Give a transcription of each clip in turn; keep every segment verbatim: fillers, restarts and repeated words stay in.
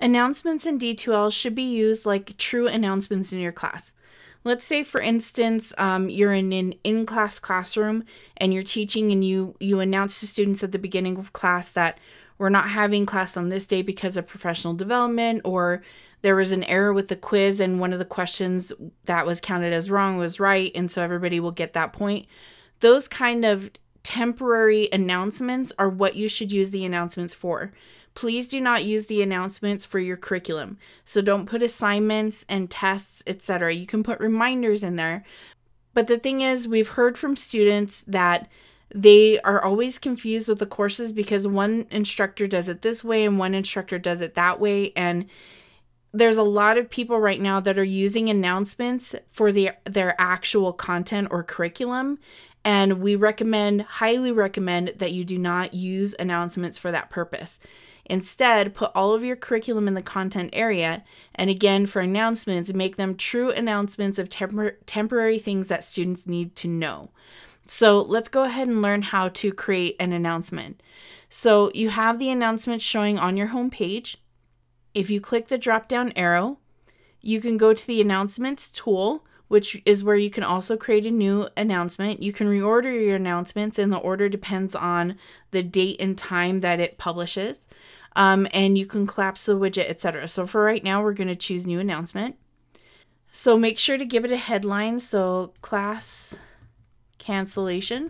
Announcements in D two L should be used like true announcements in your class. Let's say, for instance, um, you're in an in-class classroom and you're teaching, and you, you announce to students at the beginning of class that we're not having class on this day because of professional development, or there was an error with the quiz and one of the questions that was counted as wrong was right, and so everybody will get that point. Those kind of temporary announcements are what you should use the announcements for. Please do not use the announcements for your curriculum. So don't put assignments and tests, et cetera. You can put reminders in there. But the thing is, we've heard from students that they are always confused with the courses because one instructor does it this way and one instructor does it that way. And there's a lot of people right now that are using announcements for the, their actual content or curriculum. And we recommend, highly recommend, that you do not use announcements for that purpose. Instead, put all of your curriculum in the content area. And again, for announcements, make them true announcements of tempor- temporary things that students need to know. So let's go ahead and learn how to create an announcement. So you have the announcement showing on your home page. If you click the drop-down arrow, you can go to the announcements tool, which is where you can also create a new announcement. You can reorder your announcements, and the order depends on the date and time that it publishes. Um, and you can collapse the widget, et cetera. So for right now, we're going to choose new announcement. So make sure to give it a headline. So class cancellation.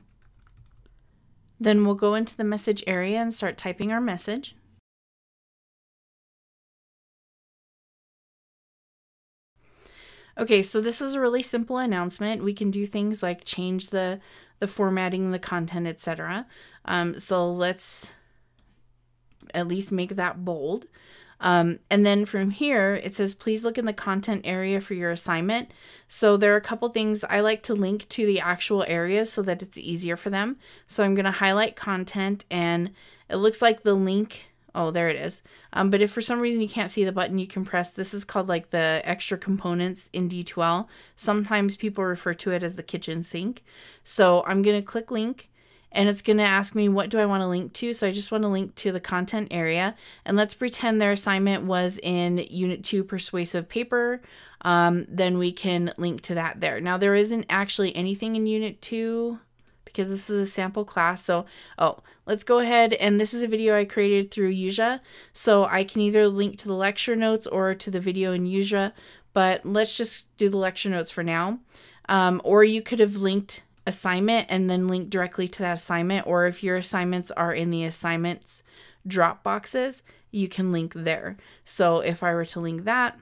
Then we'll go into the message area and start typing our message. Okay, so this is a really simple announcement. We can do things like change the, the formatting, the content, et cetera. Um, so let's at least make that bold. Um, and then from here, it says, please look in the content area for your assignment. So there are a couple things. I like to link to the actual areas so that it's easier for them. So I'm going to highlight content, and it looks like the link, oh, there it is. Um, but if for some reason you can't see the button, you can press, this is called like the extra components in D two L. Sometimes people refer to it as the kitchen sink. So I'm going to click link. And it's going to ask me, what do I want to link to? So I just want to link to the content area. And let's pretend their assignment was in Unit two Persuasive Paper. Um, then we can link to that there. Now, there isn't actually anything in Unit two because this is a sample class. So, oh, let's go ahead. And this is a video I created through Uja. So I can either link to the lecture notes or to the video in Uja. But let's just do the lecture notes for now. Um, or you could have linked assignment and then link directly to that assignment, or if your assignments are in the assignments drop boxes, you can link there. So if I were to link that,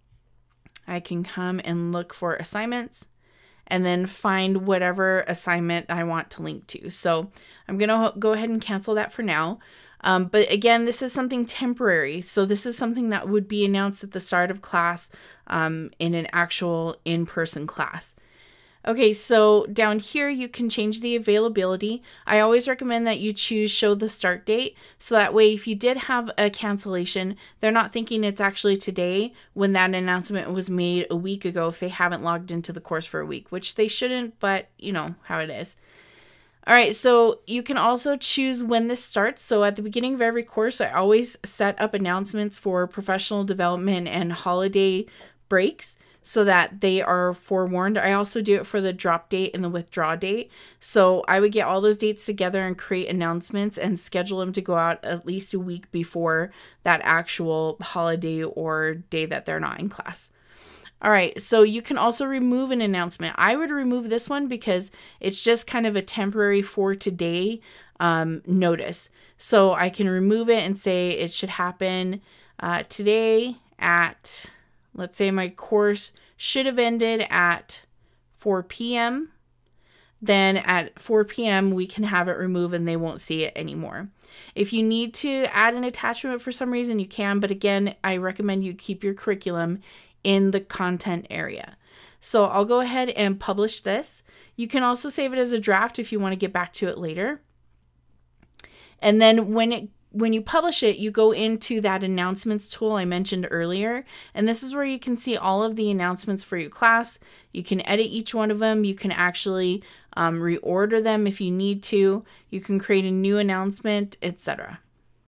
I can come and look for assignments and then find whatever assignment I want to link to. So I'm gonna go ahead and cancel that for now. Um, but again, this is something temporary. So this is something that would be announced at the start of class um, in an actual in-person class. Okay, so down here you can change the availability. I always recommend that you choose show the start date, so that way if you did have a cancellation, they're not thinking it's actually today when that announcement was made a week ago if they haven't logged into the course for a week, which they shouldn't, but you know how it is. All right, so you can also choose when this starts. So at the beginning of every course, I always set up announcements for professional development and holiday breaks, so that they are forewarned. I also do it for the drop date and the withdraw date. So I would get all those dates together and create announcements and schedule them to go out at least a week before that actual holiday or day that they're not in class. All right, so you can also remove an announcement. I would remove this one because it's just kind of a temporary for today um, notice. So I can remove it and say it should happen uh, today at, let's say my course should have ended at four P M Then at four P M we can have it removed and they won't see it anymore. If you need to add an attachment for some reason, you can. But again, I recommend you keep your curriculum in the content area. So I'll go ahead and publish this. You can also save it as a draft if you want to get back to it later. And then when it When you publish it, you go into that announcements tool I mentioned earlier, and this is where you can see all of the announcements for your class. You can edit each one of them. You can actually um, reorder them if you need to. You can create a new announcement, et cetera.